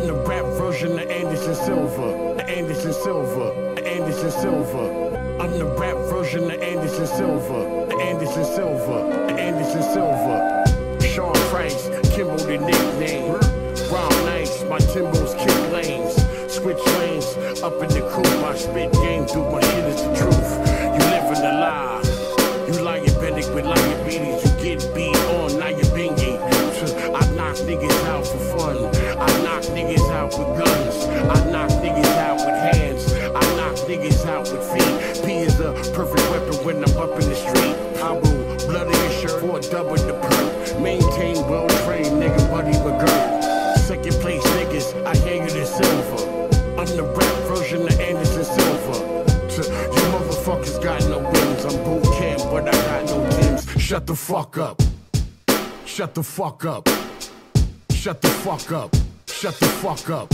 I'm the rap version of Anderson Silva. Anderson Silva. Anderson Silva. I'm the rap version of Anderson Silva. Anderson Silva. Anderson Silva. Sean Price, Kimbo the nickname. Brown Nice, my Timbos kick lanes. Switch lanes, up in the coupe, I spit game through my shit is the truth. You living a lie. You diabetic with diabetes, you get beat on, now you're bingy. I knock niggas out for fun. I knock niggas out with guns. I knock niggas out with hands. I knock niggas out with feet. P is a perfect weapon when I'm up in the street. I will blood in your shirt for a double the perk. Maintain well-trained nigga buddy McGurk. Second place niggas, I hear you the silver. I'm the rap version of Anderson Silva. You motherfuckers got no wings. I'm boot camp, but I got no Timbs. Shut the fuck up. Shut the fuck up. Shut the fuck up. Shut the fuck up.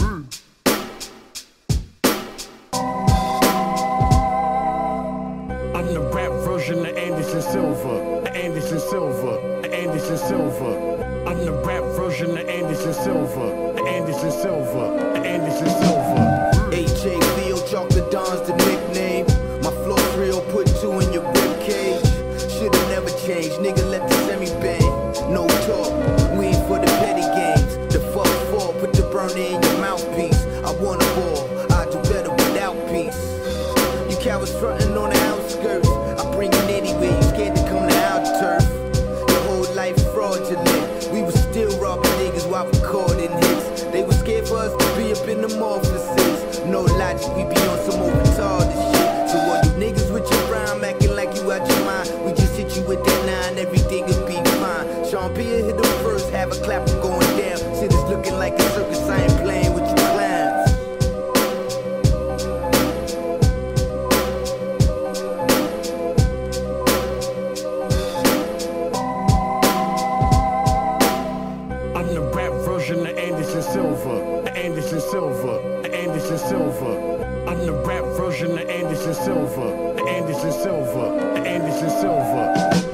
I'm the rap version of Anderson Silva. Anderson Silva. Anderson Silva. I'm the rap version of Anderson Silva. Anderson Silva. Anderson Silva. H.A.V.O. Chocolate Don's the nickname. My flow's real, put two in your rib cage. Should've never changed, nigga, let the semi bang. No talk, we ain't for the petty games. The fuck for, put the burner in your mouthpiece. I want a ball, I do better without peace. You cowards frontin' on the outskirts. I bring it anywhere, you scared to come to our turf. Your whole life fraudulent. We was still robbing niggas while recording hits. They was scared for us to be up in them offices. No logic, we be on some more retarded shit. So all you niggas with your rhyme acting like you out your mind, we just hit you with that 9, everything will be fine. Sean Pierre hit them first, have a clap going down. Shit is looking like a circus, I ain't playing with you clowns. I'm the rap version of Anderson Silva. Anderson Silva. Anderson Silva. I'm the rap version of Anderson Silva. Anderson Silva. Anderson Silva.